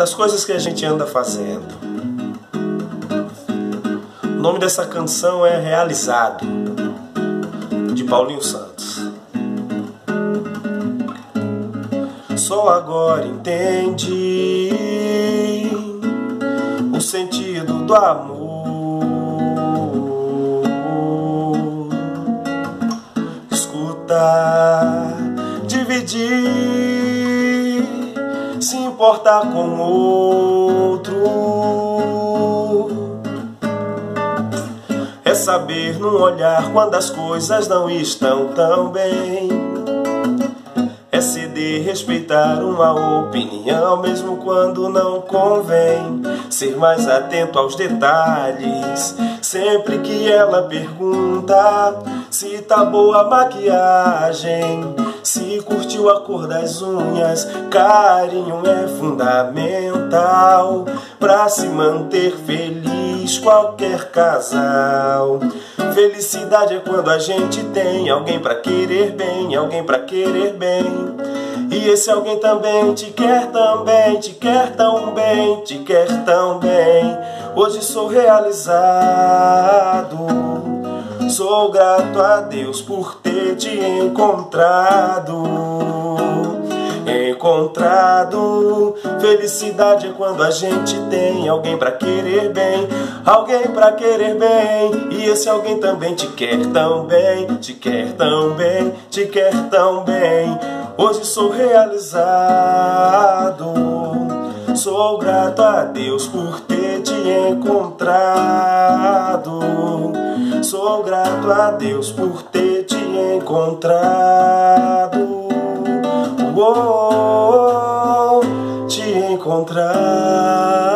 das coisas que a gente anda fazendo. O nome dessa canção é Realizado, de Paulinho Santos. Só agora entendi o sentido do amor. Escutar, dividir, se importar com o outro, é saber não olhar quando as coisas não estão tão bem, é ceder, respeitar uma opinião mesmo quando não convém, ser mais atento aos detalhes sempre que ela pergunta se tá boa a maquiagem, se curtiu a cor das unhas. Carinho é fundamental pra se manter feliz qualquer casal. Felicidade é quando a gente tem alguém pra querer bem, alguém pra querer bem. E esse alguém também te quer também, te quer tão bem, te quer tão bem. Hoje sou realizado, sou grato a Deus por ter te encontrado. Felicidade é quando a gente tem alguém pra querer bem, alguém pra querer bem. E esse alguém também te quer tão bem, te quer tão bem, te quer tão bem. Hoje sou realizado, sou grato a Deus por ter te encontrado. Sou grato a Deus por ter te encontrado. Te encontrar.